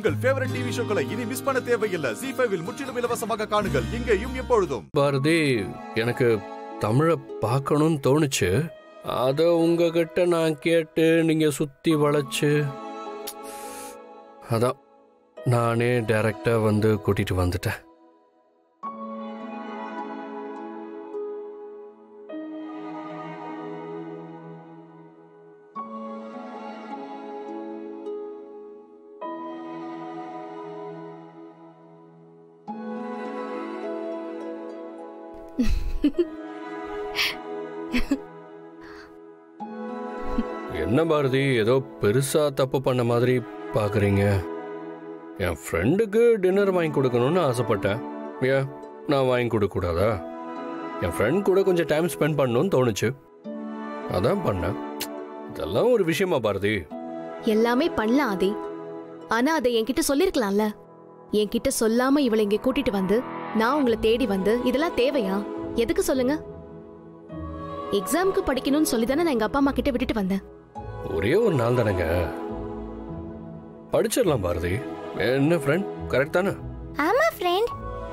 உங்கள் favourite TV ஷோக்களை இனி miss பண்ண தேவையில்லை. Zee5 இல் முற்றிலும் இலவசமாக காணுங்கள், இங்கேயும் எப்பொழுதும். பாரதி, எனக்கு தமிழை பார்க்கணும்னு தோணுச்சு. அதை உங்ககிட்ட நான் கேட்டு நீங்க சுத்தி வளைச்சு, அதான் நானே டைரக்டா வந்து கூட்டிட்டு வந்துட்டேன். என்ன பாரதி, ஏதோ பெருசா தப்பு பண்ண மாதிரி பாக்குறீங்க? என் ஃப்ரெண்டுக்கு டின்னர் வாங்கி கொடுக்கணும்னு ஆசைப்பட்டேன். ஏன் நான் வாங்கி கொடுக்க கூடாதா? என் ஃப்ரெண்ட் கூட கொஞ்சம் டைம் ஸ்பெண்ட் பண்ணணும்னு தோணுச்சு, அதான் பண்ணேன். இதெல்லாம் ஒரு விஷயமா பாரதி? எல்லாமே பண்ணலாம் ஆதி, ஆனா அதை என்கிட்ட சொல்லிருக்கலாம்ல. என்கிட்ட சொல்லாம இவளை இங்க கூட்டிட்டு வந்து நான் உங்களை தேடி வந்து இதெல்லாம் தேவையா? எதுக்கு சொல்லுங்க? எக்ஸாமுக்கு படிக்கணும்னு சொல்லிதானே நான் எங்க அப்பா அம்மா கிட்ட விட்டுட்டு வந்தேன். ஒரே ஒரு நாள் தானேங்க, படிச்சிடலாம் பாரதி. என்ன ஃப்ரெண்ட், கரெக்ட் தானே? ஆமா ஃப்ரெண்ட்.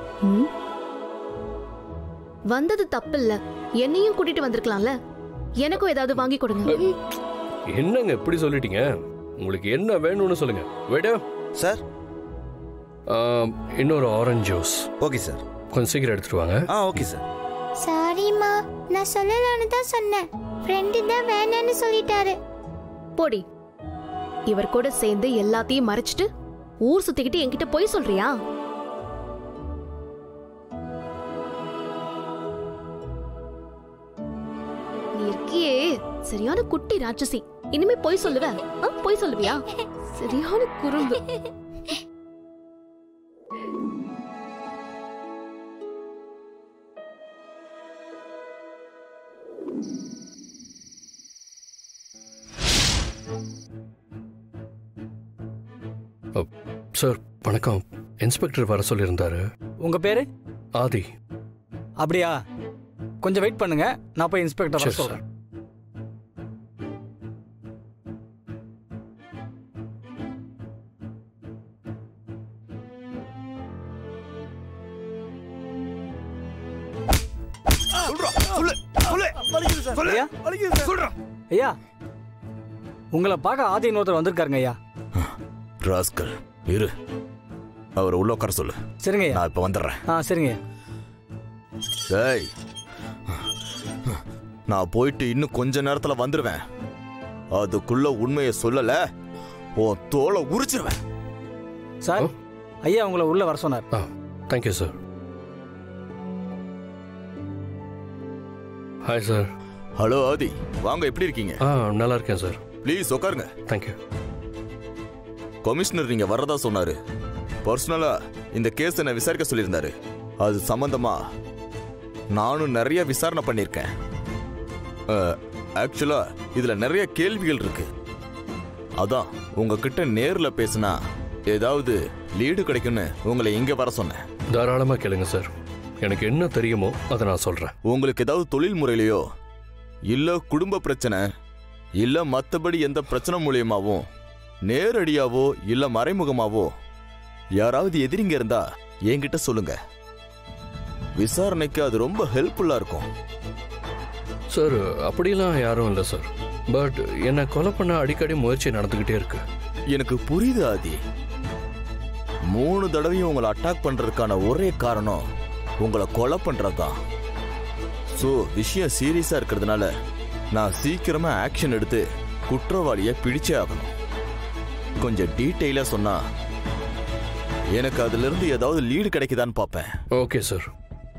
வந்தது தப்பு இல்ல, என்னையும் கூட்டிட்டு வந்திருக்கலாம்ல. எனக்கும் ஏதாவது வாங்கி கொடுங்க. என்னங்க இப்படி சொல்லிட்டீங்க? உங்களுக்கு என்ன வேணும்னு சொல்லுங்க. வேடா சார், இன்னொரு ஆரஞ்சு ஜூஸ். Okay sir. கொஞ்சம் சீக்கிரம் எடுத்துட்டு வாங்க. Okay sir. சாரிமா, நான் சொல்லலாம்னு தான் சொன்னேன். ஃப்ரெண்ட் தான் வேணான்னு சொல்லிட்டாரு. போடி, இவர் கூட சேர்ந்து எல்லாத்தையும் மறைச்சிட்டு ஊர் சுத்திக்கிட்டு என்கிட்ட போய் சொல்றியா? நீ இருக்கியே சரியான குட்டி ராட்சசி. இனிமே போய் சொல்லுவ? போய் சொல்லுவியா? சரியான குறும்பு. சார் வணக்கம், இன்ஸ்பெக்டர் வர சொல்லியிருந்தாரு. உங்க பேரு? ஆதி. அப்படியா, கொஞ்சம் வெயிட் பண்ணுங்க, நான் போய் இன்ஸ்பெக்டர் வர சொல்றேன். ஐயா, உங்களை பார்க்க ஆதி இன்னொருத்தர் வந்திருக்காருங்க ஐயா. ராஸ்கல், இரு, அவர் உள்ள உட்கார சொல்லு. சரிங்க ஐயா, நான் இப்ப வந்துடுறேன். சரிங்க. டேய், நான் போயிட்டு இன்னும் கொஞ்ச நேரத்துல வந்துடுவேன். அதுக்குள்ள உண்மையை சொல்லல உன் தோலை உரிச்சிருவேன். சார், ஐயா உங்களை உள்ள வர சொன்னார். Thank you sir. Hi sir. Hello Aadhi, வாங்க, எப்படி இருக்கீங்க? நல்லா இருக்கேன் சார். ப்ளீஸ் உட்காருங்க. தேங்க்யூ. கமிஷனர் நீங்க வரதா சொன்னாரு. பர்சனலா இந்த கேஸ் என்ன விசாரிக்க சொல்லியிருந்தாரு. அது சம்பந்தமா நானும் நிறைய விசாரணை பண்ணியிருக்கேன். ஆக்சுவலா இதுல நிறைய கேள்விகள் இருக்கு. அதான் உங்ககிட்ட நேர்ல பேசினா ஏதாவது லீடு கிடைக்கும்னு உங்களை இங்க வர சொன்னேன். தாராளமா கேளுங்க சார், எனக்கு என்ன தெரியுமோ அதை நான் சொல்றேன். உங்களுக்கு ஏதாவது தொழில் முறையிலையோ இல்ல குடும்ப பிரச்சனை இல்ல மத்தபடி எந்த பிரச்சனை மூலியமாவும் நேரடியாவோ இல்ல மறைமுகமாவோ யாராவது எதிரிங்க இருந்தா என்கிட்ட சொல்லுங்க. விசாரணைக்கு அது ரொம்ப ஹெல்ப்ஃபுல்லா இருக்கும். சார் அப்படிலாம் யாரும் இல்லை சார், பட் என்னை கொலை பண்ண அடிக்கடி முயற்சி நடந்துகிட்டே இருக்கு. எனக்கு புரியுது ஆதி. 3 தடவையும் உங்களை அட்டாக் பண்றதுக்கான ஒரே காரணம் உங்களை கொலை பண்றதுதான். ஸோ விஷயம் சீரியஸா இருக்கிறதுனால நான் சீக்கிரமா ஆக்ஷன் எடுத்து குற்றவாளியை பிடிச்சே ஆகணும். கொஞ்சம் டீட்டெயிலா சொன்னா எனக்கு அதுல இருந்து ஏதாவது லீடு கிடைக்குதான்னு பார்ப்பேன். Okay sir.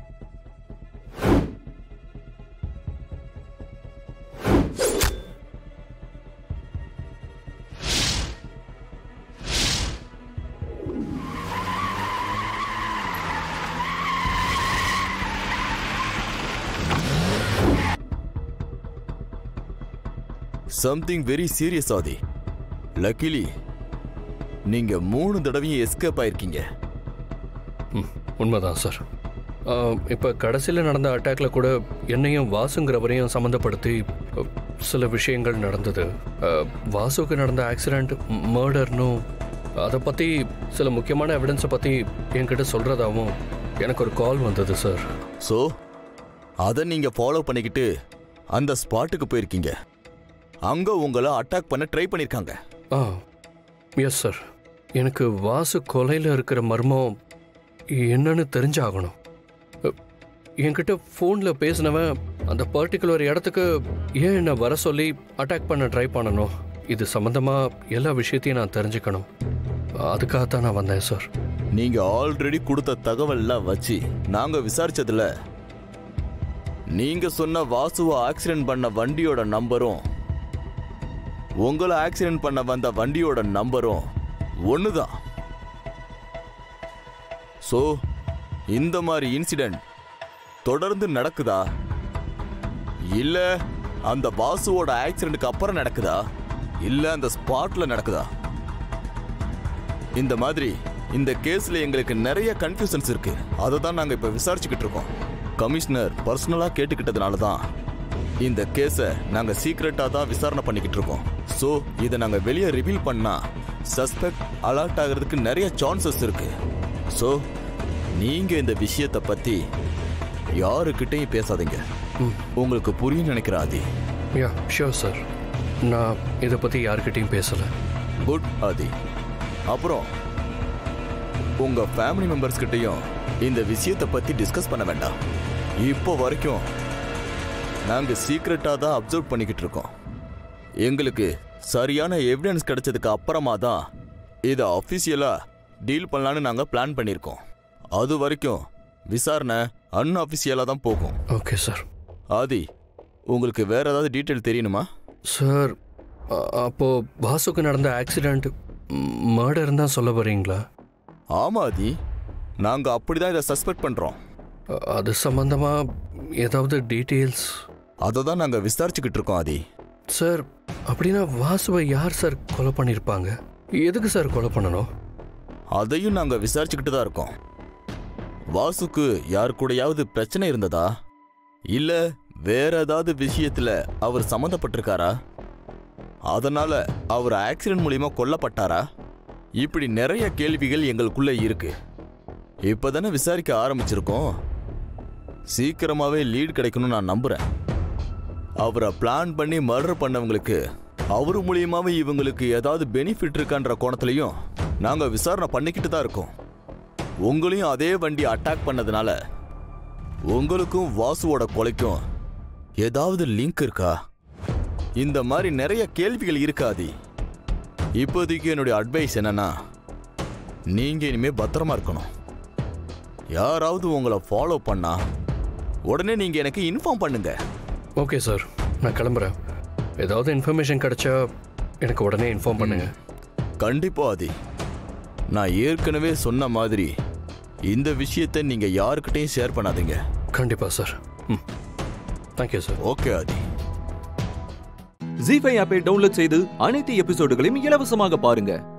Something very serious Aadhi. Luckily நீங்க 3 தடவையும் எஸ்கேப் ஆயிருக்கீங்க. உண்மைதான் சார். இப்போ கடைசியில் நடந்த அட்டாக்ல கூட என்னையும் வாசுங்கிறவரையும் சம்மந்தப்படுத்தி சில விஷயங்கள் நடந்தது. வாசுக்கு நடந்த ஆக்சிடென்ட் மர்டர்னும் அதை பற்றி சில முக்கியமான எவிடன்ஸை பற்றி என்கிட்ட சொல்கிறதாவும் எனக்கு ஒரு கால் வந்தது சார். ஸோ அதை நீங்கள் ஃபாலோ பண்ணிக்கிட்டு அந்த ஸ்பாட்டுக்கு போயிருக்கீங்க. அங்கே உங்களை அட்டாக் பண்ண ட்ரை பண்ணியிருக்காங்க. Yes sir. எனக்கு வாசு கொலையில் இருக்கிற மர்மம் என்னன்னு தெரிஞ்சாகணும். என்கிட்ட ஃபோனில் பேசினவன் அந்த பர்டிகுலர் இடத்துக்கு ஏன் என்னை வர சொல்லி அட்டாக் பண்ண ட்ரை பண்ணணும், இது சம்மந்தமாக எல்லா விஷயத்தையும் நான் தெரிஞ்சுக்கணும். அதுக்காகத்தான் நான் வந்தேன் சார். நீங்கள் ஆல்ரெடி கொடுத்த தகவல்லாம் வச்சு நாங்கள் விசாரிச்சதுல நீங்கள் சொன்ன வாசுவை ஆக்சிடென்ட் பண்ண வண்டியோட நம்பரும் உங்களை ஆக்சிடென்ட் பண்ண வந்த வண்டியோட நம்பரும் ஒன்று தான். ஸோ இந்த மாதிரி இன்சிடென்ட் தொடர்ந்து நடக்குதா, இல்ல அந்த வாசுவோட ஆக்சிடென்ட்க்கு அப்புறம் நடக்குதா, இல்ல அந்த ஸ்பாட்ல நடக்குதா? இந்த மாதிரி இந்த கேஸ்ல எங்களுக்கு நிறைய கன்ஃபியூஷன்ஸ் இருக்கு. அதை தான் நாங்க இப்ப விசாரிச்சுக்கிட்டு இருக்கோம். கமிஷனர் பர்சனலா கேட்டுக்கிட்டதுனால தான் இந்த கேஸை நாங்க சீக்ரெட்டா தான் விசாரணை பண்ணிக்கிட்டு இருக்கோம். ஸோ இதை நாங்க வெளியே ரிவீல் பண்ணா சஸ்பெக்ட் அலர்ட் ஆகிறதுக்கு நிறைய சான்சஸ் இருக்கு. ஸோ நீங்க இந்த விஷயத்தை பத்தி யாருக்கிட்டையும் பேசாதீங்க. உங்களுக்கு புரியும் நினைக்கிறேன் ஆதி. Yeah sure sir. நான் இதை பற்றி யாருக்கிட்டையும் பேசலை. குட் ஆதி. அப்புறம் உங்க ஃபேமிலி மெம்பர்ஸ் கிட்டையும் இந்த விஷயத்தை பத்தி டிஸ்கஸ் பண்ண வேண்டாம். இப்போ வரைக்கும் நாங்க சீக்ரெட்டா தான் அப்சர்வ் பண்ணிக்கிட்டு இருக்கோம். எங்களுக்கு சரியான எவிடன்ஸ் கிடைச்சதுக்கு அப்புறமா தான் இதை அஃபிஷியலா டீல் பண்ணலான்னு நாங்க பிளான் பண்ணியிருக்கோம். அது வரைக்கும் விசாரணை அன்அஃபிஷியலா தான் போகும். Okay sir. ஆதி, உங்களுக்கு வேற ஏதாவது டீட்டெயில் தெரியணுமா? சார், அப்போ வாசுக்கு நடந்த ஆக்சிடென்ட் மர்டர் தான் சொல்ல வரீங்களா? ஆமா ஆதி, நாங்க அப்படிதான் இதை சஸ்பெக்ட் பண்றோம். அது சம்பந்தமா ஏதாவது டீட்டெயில்ஸ்? அதை தான் நாங்க விசாரிச்சுக்கிட்டு இருக்கோம் ஆதி. சார், அப்படின்னா வாசுவை யார் சார் கொலை பண்ணியிருப்பாங்க? எதுக்கு சார் கொலை பண்ணணும்? அதையும் நாங்க விசாரிச்சுக்கிட்டு தான் இருக்கோம். வாசுக்கு யார் கூடயாவது பிரச்சனை இருந்ததா, இல்ல வேற ஏதாவது விஷயத்துல அவர் சம்மந்தப்பட்டிருக்காரா, அதனால அவர் ஆக்சிடென்ட் மூலியமா கொல்லப்பட்டாரா, இப்படி நிறைய கேள்விகள் எங்களுக்குள்ள இருக்கு. இப்பதானே விசாரிக்க ஆரம்பிச்சிருக்கோம். சீக்கிரமாவே லீட் கிடைக்கணும்னு நான் நம்புறேன். அவரை பிளான் பண்ணி மர்டர் பண்ணவங்களுக்கு அவரு மூலியமாவே இவங்களுக்கு ஏதாவது பெனிஃபிட் இருக்கான்ற கோணத்திலையும் நாங்க விசாரணை பண்ணிக்கிட்டு தான் இருக்கோம். உங்களையும் அதே வண்டி அட்டாக் பண்ணதுனால உங்களுக்கும் வாசுவோட கொலைக்கும் ஏதாவது லிங்க் இருக்கா? இந்த மாதிரி நிறைய கேள்விகள் இருக்காது. இப்போதைக்கு என்னுடைய அட்வைஸ் என்னன்னா, நீங்க இனிமே பத்திரமா இருக்கணும். யாராவது உங்களை ஃபாலோ பண்ணா உடனே நீங்க எனக்கு இன்ஃபார்ம் பண்ணுங்க. ஓகே சார், நான் கிளம்புறேன். ஏதாவது இன்ஃபர்மேஷன் கிடைச்சா எனக்கு உடனே இன்ஃபார்ம் பண்ணுங்க. கண்டிப்பா ஆதி. நான் ஏற்கனவே சொன்ன மாதிரி இந்த விஷயத்தை நீங்க யாருக்கிட்டையும் ஷேர் பண்ணாதீங்க. கண்டிப்பா sir. Thank you sir. Okay Aadhi. ZEE5 ஆப்பை டவுன்லோட் செய்து அனைத்து எபிசோடுகளையும் இலவசமாக பாருங்க.